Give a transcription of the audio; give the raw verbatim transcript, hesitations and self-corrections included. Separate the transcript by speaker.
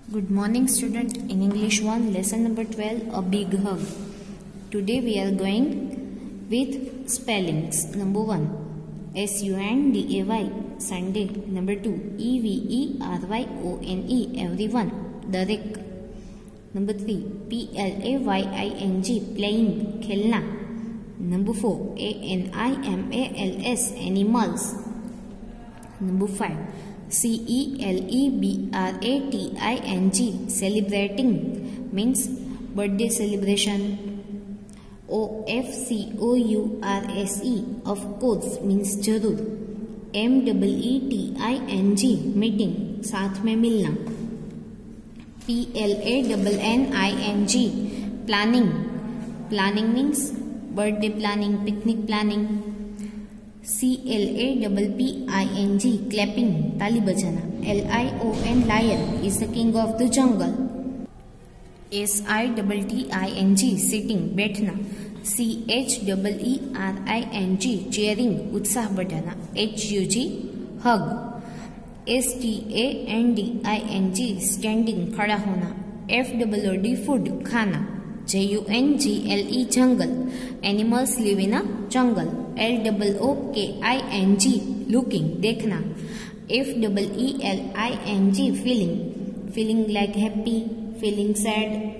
Speaker 1: Good morning, student. In English one, lesson number twelve, a big hug. Today we are going with spellings. Number one, S U N D A Y, Sunday. Number two, E V E R Y O N E, everyone, Derek. Number three, P L A Y I N G, playing, khelna. Number four, A N I M A L S, animals. Number five, C E L E B R A T I N G, celebrating, means birthday celebration. O F C O U R S E, of course, means जरूर. M E E T I N G, meeting, साथ में मिलना. P L A N N I N G, planning. Planning means birthday planning, picnic planning. C L A P P I N G, clapping, ताली बजाना. L I O N, lion, is the king of the jungle. S I T T I N G, sitting, बैठना. C H E E R I N G, cheering, उत्साह बढ़ाना. H U G, hug. S T A N D I N G, standing, खड़ा होना. F O O D, food, खाना. J U N G L E, jungle, animals live in a jungle. L O O K I N G, looking, देखना. F E E L I N G, feeling, feeling like happy, feeling sad.